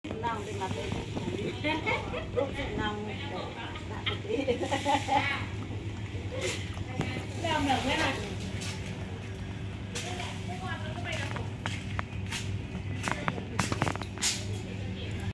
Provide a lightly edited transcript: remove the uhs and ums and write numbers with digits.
năng thì mặt đây lúc thì năng để làm gì làm được